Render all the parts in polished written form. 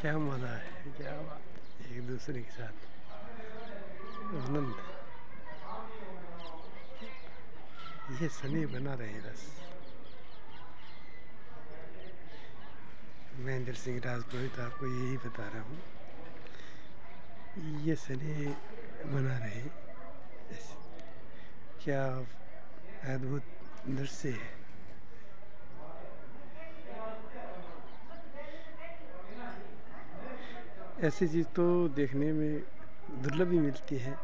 क्या मज़ा है, क्या बात, एक दूसरे के साथ आनंद। ये सनी बना रहे बस। महेंद्र सिंह राजपुरोहित आपको यही बता रहा हूँ, ये सनी बना रहे। क्या अद्भुत दृश्य है। ऐसी चीज़ तो देखने में दुर्लभ ही मिलती है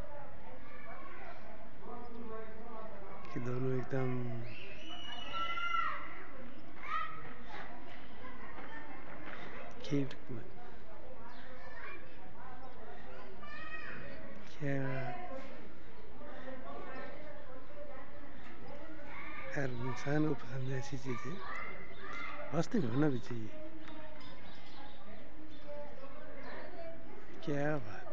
कि दोनों एकदम खेल कूद। क्या हर इंसान को पसंद है ऐसी चीज़ें, वास्तव में होना भी चाहिए। क्या बात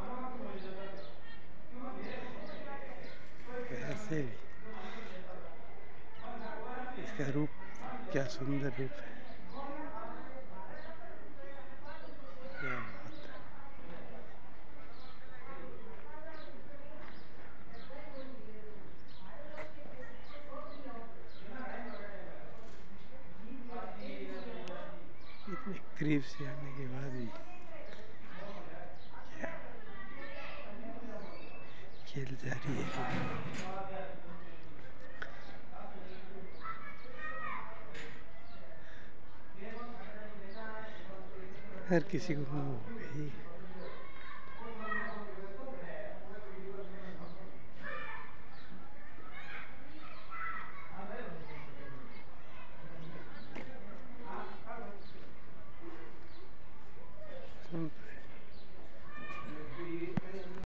है, ऐसे भी इसका रूप, क्या सुंदर रूप है। क्या बात है। इतने करीब से आने के बाद भी क्या खेल जारी है। हर किसी को हो गई। सुन